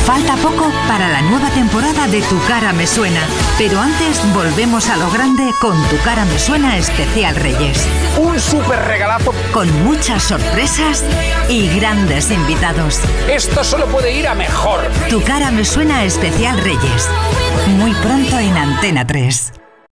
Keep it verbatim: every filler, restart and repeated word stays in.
Falta poco para la nueva temporada de Tu Cara Me Suena. Pero antes volvemos a lo grande con Tu Cara Me Suena Especial Reyes. Un súper regalazo. Con muchas sorpresas y grandes invitados. Esto solo puede ir a mejor. Tu Cara Me Suena Especial Reyes. Muy pronto en Antena tres.